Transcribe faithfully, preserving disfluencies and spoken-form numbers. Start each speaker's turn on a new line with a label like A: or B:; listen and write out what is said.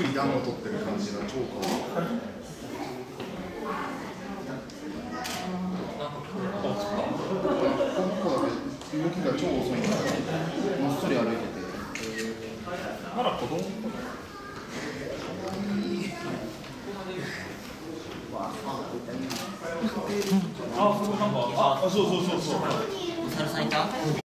A: くり暖を取ってる感じが超可愛い。この子だけ動きが超遅いんだけど、もっそり歩いてて。
B: まだ子供。あ、そうなんか、あ、そうそうそうそう。
C: お猿さんいた？